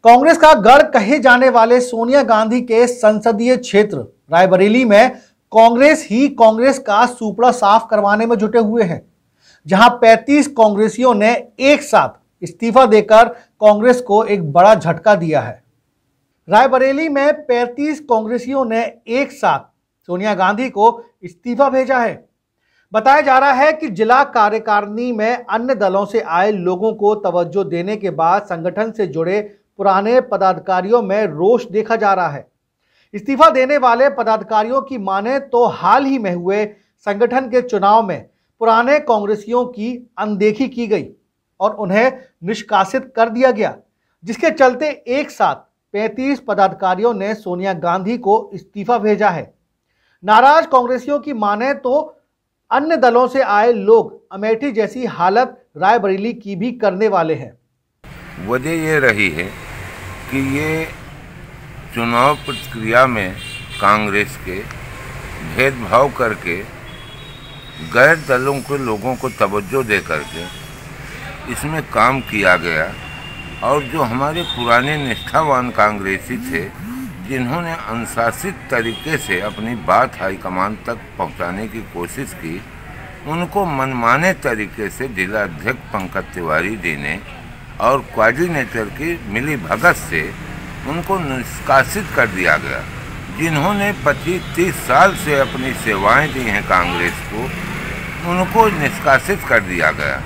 कांग्रेस का गढ़ कहे जाने वाले सोनिया गांधी के संसदीय क्षेत्र रायबरेली में कांग्रेस का सुपड़ा साफ करवाने में जुटे हुए हैं, जहां 35 कांग्रेसियों ने एक साथ इस्तीफा देकर कांग्रेस को एक बड़ा झटका दिया है। रायबरेली में 35 कांग्रेसियों ने एक साथ सोनिया गांधी को इस्तीफा भेजा है। बताया जा रहा है कि जिला कार्यकारिणी में अन्य दलों से आए लोगों को तवज्जो देने के बाद संगठन से जुड़े पुराने पदाधिकारियों में रोष देखा जा रहा है। इस्तीफा देने वाले पदाधिकारियों की माने तो हाल ही में हुए संगठन के चुनाव में पुराने कांग्रेसियों की अनदेखी की गई और उन्हें निष्कासित कर दिया गया, जिसके चलते एक साथ 35 पदाधिकारियों ने सोनिया गांधी को इस्तीफा भेजा है। नाराज कांग्रेसियों की माने तो अन्य दलों से आए लोग अमेठी जैसी हालत रायबरेली की भी करने वाले हैं। वजह ये रही है कि ये चुनाव प्रक्रिया में कांग्रेस के भेदभाव करके गैर दलों के लोगों को तवज्जो दे करके इसमें काम किया गया और जो हमारे पुराने निष्ठावान कांग्रेसी थे, जिन्होंने अनुशासित तरीके से अपनी बात हाईकमान तक पहुंचाने की कोशिश की, उनको मनमाने तरीके से जिला अध्यक्ष पंकज तिवारी जी ने और कोऑर्डिनेटर की मिली भगत से उनको निष्कासित कर दिया गया। जिन्होंने 25-30 साल से अपनी सेवाएं दी हैं कांग्रेस को, उनको निष्कासित कर दिया गया।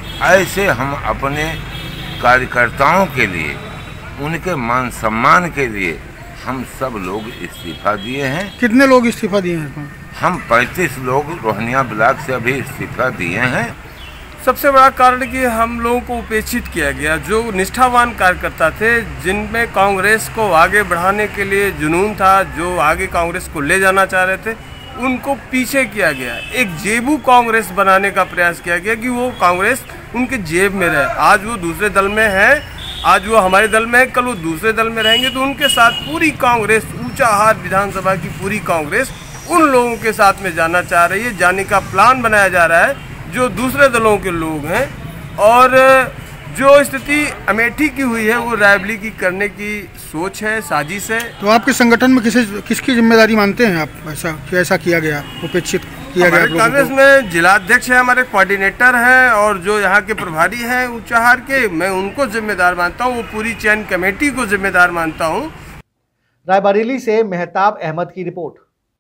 ऐसे हम अपने कार्यकर्ताओं के लिए, उनके मान सम्मान के लिए हम सब लोग इस्तीफा दिए हैं। कितने लोग इस्तीफा दिए हैं? हम 35 लोग रोहनिया ब्लॉक से अभी इस्तीफा दिए हैं। सबसे बड़ा कारण कि हम लोगों को उपेक्षित किया गया। जो निष्ठावान कार्यकर्ता थे, जिनमें कांग्रेस को आगे बढ़ाने के लिए जुनून था, जो आगे कांग्रेस को ले जाना चाह रहे थे, उनको पीछे किया गया। एक जेबू कांग्रेस बनाने का प्रयास किया गया कि वो कांग्रेस उनके जेब में रहे। आज वो दूसरे दल में है, आज वो हमारे दल में है, कल वो दूसरे दल में रहेंगे, तो उनके साथ पूरी कांग्रेस, ऊंचाहार विधानसभा की पूरी कांग्रेस उन लोगों के साथ में जाना चाह रही है। जाने का प्लान बनाया जा रहा है जो दूसरे दलों के लोग हैं, और जो स्थिति अमेठी की हुई है वो रायबरेली की करने की सोच है, साजिश है। तो आपके संगठन में किसकी जिम्मेदारी मानते हैं आप? ऐसा किया गया, उपेक्षित किया गया? कांग्रेस में जिलाध्यक्ष है, हमारे कोऑर्डिनेटर हैं, और जो यहाँ के प्रभारी हैं ऊंचाहार के, मैं उनको जिम्मेदार मानता हूँ। वो पूरी चयन कमेटी को जिम्मेदार मानता हूँ। रायबरेली से मेहताब अहमद की रिपोर्ट।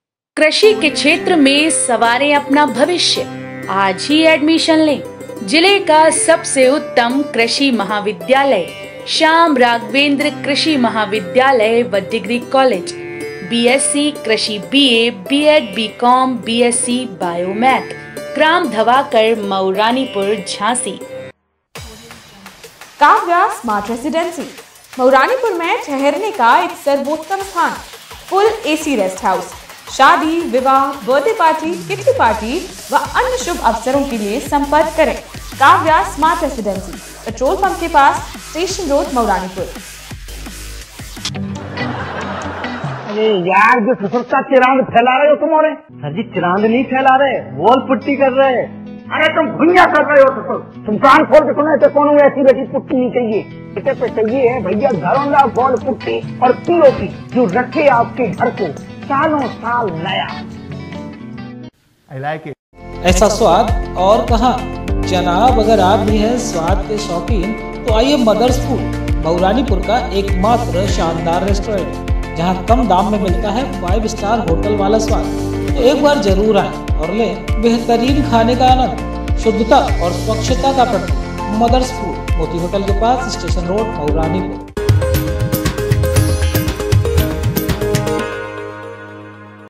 कृषि के क्षेत्र में सवारें अपना भविष्य, आज ही एडमिशन लें। जिले का सबसे उत्तम कृषि महाविद्यालय श्याम राघवेंद्र कृषि महाविद्यालय व डिग्री कॉलेज, बीएससी कृषि, BA, BEd, BCom, BSc biomath, ग्राम धवाकर, मऊरानीपुर, झांसी। काव्या स्मार्ट रेसिडेंसी मऊरानीपुर में ठहरने का एक सर्वोत्तम स्थान। Full AC rest house. शादी, विवाह, बर्थडे पार्टी, किटी पार्टी व अन्य शुभ अवसरों के लिए संपर्क करें। Kavya smart residency, petrol pump के पास, स्टेशन रोड, मऊरानीपुर। अरे यार, जो ससुर का चिरांद फैला रहे हो तुम? और सर जी, चिरांद नहीं फैला रहे, वॉल पुट्टी कर रहे हैं। अरे तुम भुइयां कर रहे हो ससुर। तुम कान खोल के सुने तो कौन ऐसी वैसी पुट्टी नहीं चाहिए। इसे पे चाहिए है भैया घरौंदा वॉल पुट्टी और पीओपी, जो रखे आपके घर को सालों साल नया। I like it. ऐसा स्वाद और कहाँ? जनाब, अगर आप भी हैं स्वाद के शौकीन तो आइए मदर्स फूड, मऊरानीपुर का एकमात्र शानदार रेस्टोरेंट, जहाँ कम दाम में मिलता है 5 स्टार होटल वाला स्वाद। तो एक बार जरूर आए और लें बेहतरीन खाने का आनंद। शुद्धता और स्वच्छता का प्रतीक मदर्स फूड, मोती होटल के पास, स्टेशन रोड, मऊरानीपुर।